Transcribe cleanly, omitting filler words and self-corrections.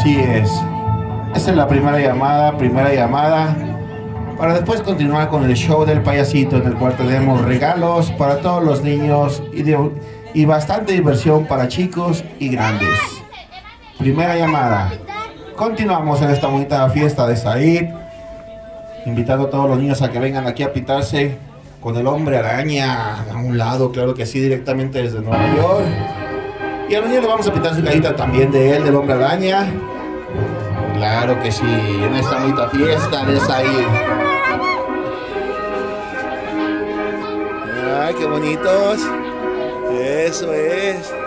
Así es. Esa es la primera llamada, para después continuar con el show del payasito, en el cual tenemos regalos para todos los niños y bastante diversión para chicos y grandes. Primera llamada. Continuamos en esta bonita fiesta de Said, invitando a todos los niños a que vengan aquí a pitarse con el Hombre Araña a un lado, claro que sí, directamente desde Nueva York. Y a los niños les vamos a pitar su carita también de él, del Hombre Araña. Claro que sí, en esta bonita fiesta de Said. Ay, qué bonitos. Eso es.